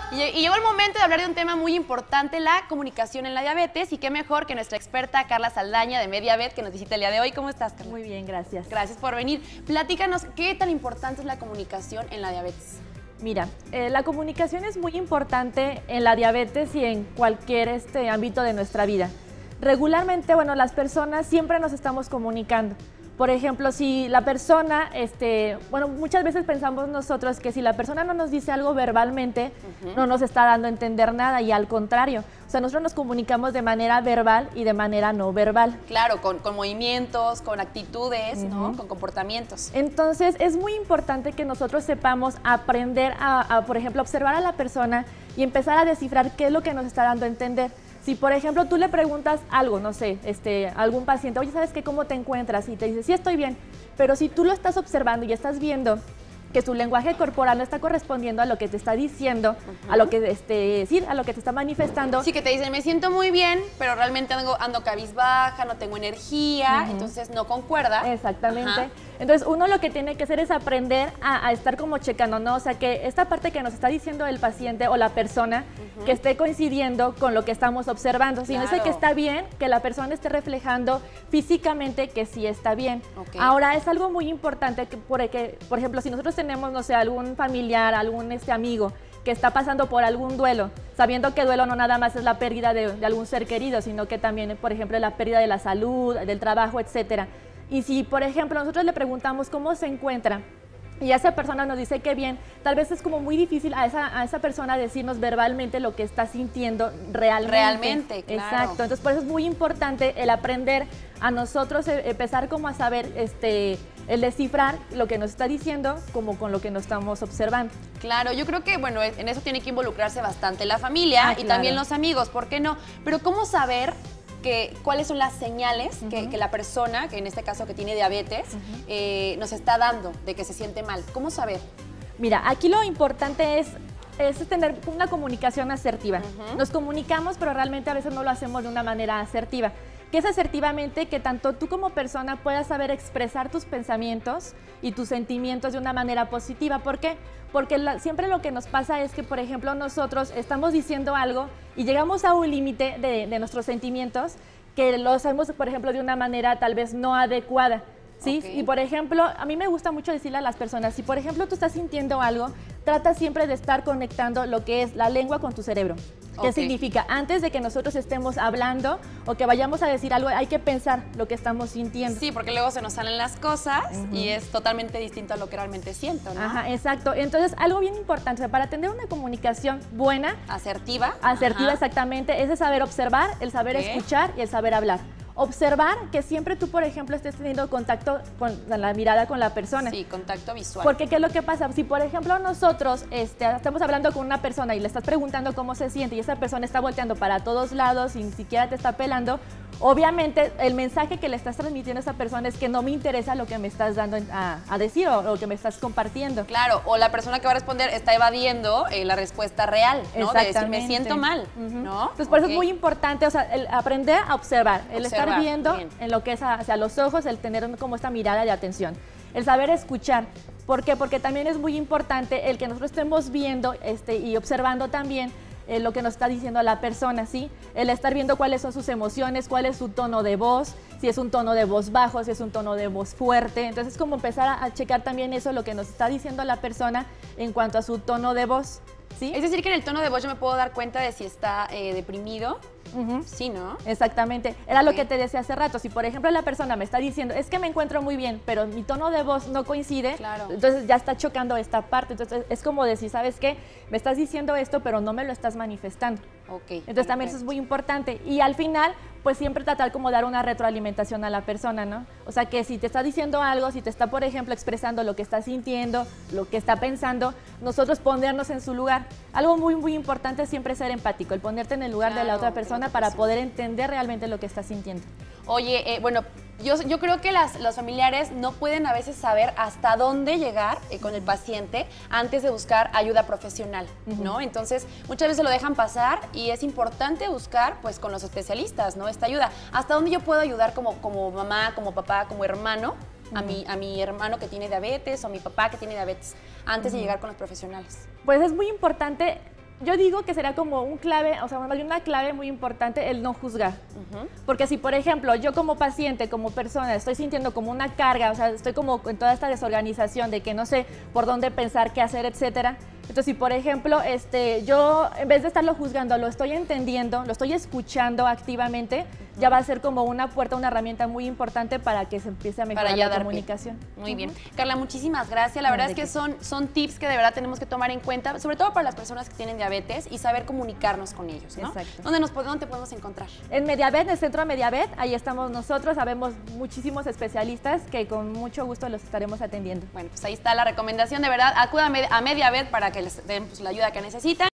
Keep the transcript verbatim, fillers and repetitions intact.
Y, y llegó el momento de hablar de un tema muy importante, la comunicación en la diabetes, y qué mejor que nuestra experta Carla Saldaña de Mediabet, que nos visita el día de hoy. ¿Cómo estás, Carla? Muy bien, gracias. Gracias por venir. Platícanos, ¿qué tan importante es la comunicación en la diabetes? Mira, eh, la comunicación es muy importante en la diabetes y en cualquier este, ámbito de nuestra vida. Regularmente, bueno, las personas siempre nos estamos comunicando. Por ejemplo, si la persona, este, bueno, muchas veces pensamos nosotros que si la persona no nos dice algo verbalmente, uh-huh. no nos está dando a entender nada, y al contrario. O sea, nosotros nos comunicamos de manera verbal y de manera no verbal. Claro, con, con movimientos, con actitudes, uh-huh. ¿no? Con comportamientos. Entonces, es muy importante que nosotros sepamos aprender a, a, por ejemplo, observar a la persona y empezar a descifrar qué es lo que nos está dando a entender. Si, por ejemplo, tú le preguntas algo, no sé, este, a algún paciente, oye, ¿sabes qué? ¿Cómo te encuentras? Y te dice, sí, estoy bien. Pero si tú lo estás observando y estás viendo que su lenguaje corporal no está correspondiendo a lo que te está diciendo, uh-huh. a lo que este, sí, a lo que te está manifestando. Sí, que te dicen, me siento muy bien, pero realmente ando, ando cabizbaja, no tengo energía, uh-huh. entonces no concuerda. Exactamente. Ajá. Entonces, uno lo que tiene que hacer es aprender a, a estar como checando, ¿no? O sea, que esta parte que nos está diciendo el paciente o la persona, uh-huh. que esté coincidiendo con lo que estamos observando. Si claro. no es que está bien, que la persona esté reflejando físicamente que sí está bien. Okay. Ahora, es algo muy importante que, porque, por ejemplo, si nosotros tenemos, no sé, algún familiar, algún este, amigo que está pasando por algún duelo, sabiendo que duelo no nada más es la pérdida de, de algún ser querido, sino que también, por ejemplo, la pérdida de la salud, del trabajo, etcétera. Y si, por ejemplo, nosotros le preguntamos cómo se encuentra y esa persona nos dice que bien, tal vez es como muy difícil a esa, a esa persona decirnos verbalmente lo que está sintiendo realmente. Realmente, claro. Exacto. Entonces, por eso es muy importante el aprender a nosotros, empezar como a saber, este, el descifrar lo que nos está diciendo como con lo que nos estamos observando. Claro, yo creo que, bueno, en eso tiene que involucrarse bastante la familia ah, y claro. también los amigos, ¿por qué no? Pero ¿cómo saber que, cuáles son las señales uh-huh. que, que la persona, que en este caso que tiene diabetes, uh-huh. eh, nos está dando de que se siente mal? ¿Cómo saber? Mira, aquí lo importante es, es tener una comunicación asertiva. Uh-huh. Nos comunicamos, pero realmente a veces no lo hacemos de una manera asertiva. Que es asertivamente que tanto tú como persona puedas saber expresar tus pensamientos y tus sentimientos de una manera positiva. ¿Por qué? Porque la, siempre lo que nos pasa es que, por ejemplo, nosotros estamos diciendo algo y llegamos a un límite de, de nuestros sentimientos que lo hacemos, por ejemplo, de una manera tal vez no adecuada. ¿Sí? Okay. Y por ejemplo, a mí me gusta mucho decirle a las personas, si por ejemplo tú estás sintiendo algo, trata siempre de estar conectando lo que es la lengua con tu cerebro. ¿Qué okay. significa? Antes de que nosotros estemos hablando o que vayamos a decir algo, hay que pensar lo que estamos sintiendo. Sí, porque luego se nos salen las cosas uh-huh. y es totalmente distinto a lo que realmente siento, ¿no? Ajá, exacto. Entonces, algo bien importante, o sea, para tener una comunicación buena, asertiva, asertiva Ajá. exactamente, es el saber observar, el saber okay. escuchar y el saber hablar. Observar que siempre tú, por ejemplo, estés teniendo contacto con la mirada con la persona. Sí, contacto visual. Porque, ¿qué es lo que pasa? Si, por ejemplo, nosotros este, estamos hablando con una persona y le estás preguntando cómo se siente y esa persona está volteando para todos lados y ni siquiera te está pelando, obviamente el mensaje que le estás transmitiendo a esa persona es que no me interesa lo que me estás dando a, a decir o lo que me estás compartiendo. Claro, o la persona que va a responder está evadiendo eh, la respuesta real, ¿no? De decir, me siento mal, uh-huh. ¿no? Entonces, por okay. eso es muy importante, o sea, el aprender a observar, el observar, estar viendo bien. en lo que es hacia los ojos, el tener como esta mirada de atención, el saber escuchar. ¿Por qué? Porque también es muy importante el que nosotros estemos viendo este, y observando también Eh, lo que nos está diciendo la persona, ¿sí? El estar viendo cuáles son sus emociones, cuál es su tono de voz, si es un tono de voz bajo, si es un tono de voz fuerte. Entonces, es como empezar a, a checar también eso, lo que nos está diciendo la persona en cuanto a su tono de voz, ¿sí? Es decir, que en el tono de voz yo me puedo dar cuenta de si está eh, deprimido. Uh-huh. Sí, ¿no? Exactamente. Era okay. lo que te decía hace rato. Si, por ejemplo, la persona me está diciendo, es que me encuentro muy bien, pero mi tono de voz no coincide, claro. entonces ya está chocando esta parte. Entonces, es como decir, ¿sabes qué? Me estás diciendo esto, pero no me lo estás manifestando. Okay. Entonces, okay. también eso es muy importante. Y al final, pues siempre tratar como dar una retroalimentación a la persona, ¿no? O sea, que si te está diciendo algo, si te está, por ejemplo, expresando lo que está sintiendo, lo que está pensando, nosotros ponernos en su lugar. Algo muy, muy importante es siempre ser empático, el ponerte en el lugar claro, de la otra persona para poder entender realmente lo que está sintiendo. Oye, eh, bueno, yo, yo creo que las, los familiares no pueden a veces saber hasta dónde llegar eh, con el paciente antes de buscar ayuda profesional, uh-huh. ¿no? Entonces, muchas veces lo dejan pasar y es importante buscar, pues, con los especialistas, ¿no? Esta ayuda. ¿Hasta dónde yo puedo ayudar como, como mamá, como papá, como hermano? A mi, a mi hermano que tiene diabetes o a mi papá que tiene diabetes antes uh-huh. de llegar con los profesionales. Pues es muy importante Yo digo que será como un clave, o sea, una clave muy importante el no juzgar. Uh-huh. Porque si, por ejemplo, yo como paciente, como persona, estoy sintiendo como una carga, o sea, estoy como en toda esta desorganización de que no sé por dónde pensar, qué hacer, etcétera. Entonces, si por ejemplo, este, yo en vez de estarlo juzgando, lo estoy entendiendo, lo estoy escuchando activamente, uh-huh. ya va a ser como una puerta, una herramienta muy importante para que se empiece a mejorar la comunicación. Pie. Muy uh-huh. bien. Carla, muchísimas gracias. La verdad es que son, son tips que de verdad tenemos que tomar en cuenta, sobre todo para las personas que tienen diabetes y saber comunicarnos con ellos, ¿no? Exacto. ¿Dónde, nos, ¿Dónde te podemos encontrar? En Mediavet, en el centro de Mediavet, ahí estamos nosotros, sabemos muchísimos especialistas que con mucho gusto los estaremos atendiendo. Bueno, pues ahí está la recomendación, de verdad, acudan a Mediavet para que les den pues, la ayuda que necesitan.